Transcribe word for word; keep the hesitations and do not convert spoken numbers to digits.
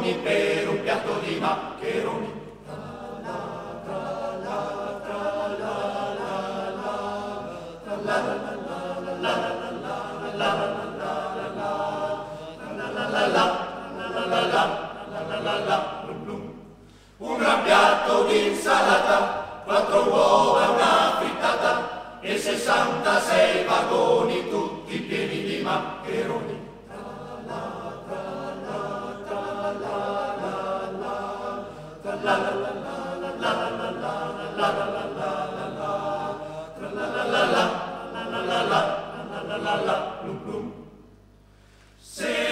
maccheroni per un piatto di maccheroni. Un gran piatto di insalata, quattro uova e una frittata e sessantasei vagoni tutti pieni di maccheroni. Se